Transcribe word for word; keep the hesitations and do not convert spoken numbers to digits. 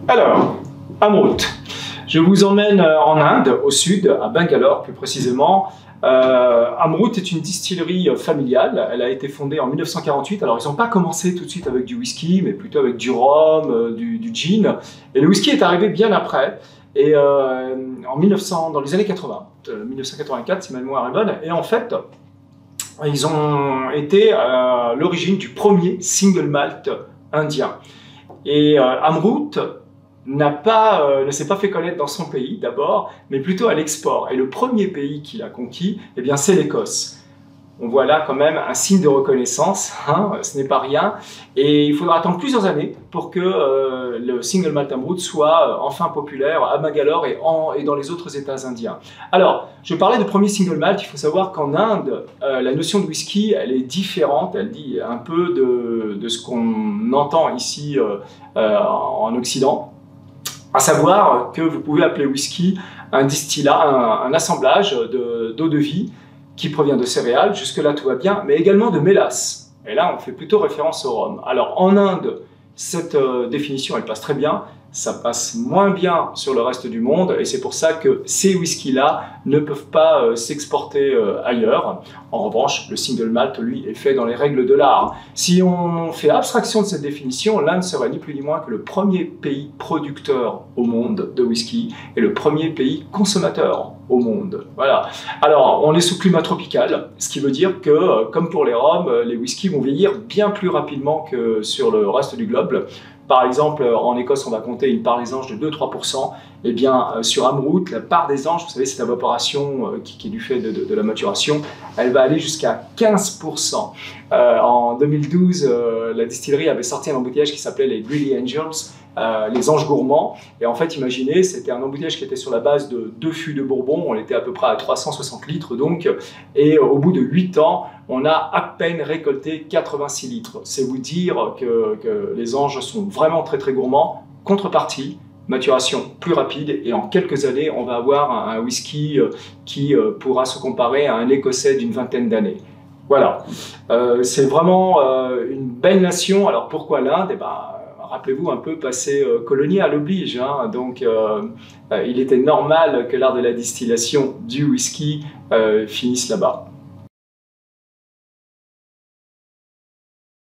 Alors, Amrut. Je vous emmène en Inde, au sud, à Bangalore plus précisément. Euh, Amrut est une distillerie familiale. Elle a été fondée en mille neuf cent quarante-huit. Alors, ils n'ont pas commencé tout de suite avec du whisky, mais plutôt avec du rhum, euh, du, du gin. Et le whisky est arrivé bien après. Et euh, en mille neuf cents, dans les années quatre-vingts, euh, mille neuf cent quatre-vingt-quatre, si ma mémoire est bonne. Et en fait, ils ont été à l'origine du premier single malt indien. Et euh, Amrut n'a pas, euh, ne s'est pas fait connaître dans son pays d'abord, mais plutôt à l'export. Et le premier pays qu'il a conquis, eh bien, c'est l'Écosse. On voit là quand même un signe de reconnaissance, hein, ce n'est pas rien. Et il faudra attendre plusieurs années pour que euh, le single malt Amrut soit euh, enfin populaire à Bangalore et, en, et dans les autres États indiens. Alors, je parlais de premier single malt. Il faut savoir qu'en Inde, euh, la notion de whisky, elle est différente. Elle dit un peu de, de ce qu'on entend ici euh, euh, en Occident. À savoir que vous pouvez appeler whisky un distillat, un, un assemblage d'eau de, de vie qui provient de céréales, jusque-là tout va bien, mais également de mélasse. Et là, on fait plutôt référence au rhum. Alors en Inde, cette euh, définition, elle passe très bien, ça passe moins bien sur le reste du monde, et c'est pour ça que ces whiskies-là ne peuvent pas euh, s'exporter euh, ailleurs. En revanche, le single malt, lui, est fait dans les règles de l'art. Si on fait abstraction de cette définition, l'Inde serait ni plus ni moins que le premier pays producteur au monde de whisky et le premier pays consommateur au monde. Voilà. Alors, on est sous climat tropical, ce qui veut dire que, euh, comme pour les rhums, les whiskies vont vieillir bien plus rapidement que sur le reste du globe. Par exemple, en Écosse, on va compter une part des anges de deux à trois pour cent. Eh bien, euh, sur Amrut, la part des anges, vous savez, cette évaporation euh, qui, qui est du fait de, de, de la maturation, elle va aller jusqu'à quinze pour cent. Euh, en deux mille douze, euh, la distillerie avait sorti un embouteillage qui s'appelait les Greedy Angels, euh, les anges gourmands. Et en fait, imaginez, c'était un embouteillage qui était sur la base de deux fûts de Bourbon. On était à peu près à trois cent soixante litres, donc. Et euh, au bout de huit ans, on a à peine récolté quatre-vingt-six litres. C'est vous dire que, que les anges sont vraiment très très gourmands. Contrepartie, maturation plus rapide, et en quelques années, on va avoir un, un whisky euh, qui euh, pourra se comparer à un écossais d'une vingtaine d'années. Voilà, euh, c'est vraiment euh, une belle nation. Alors pourquoi l'Inde? Eh ben, rappelez-vous, un peu passé euh, colonial oblige, hein. Donc euh, euh, il était normal que l'art de la distillation du whisky euh, finisse là-bas.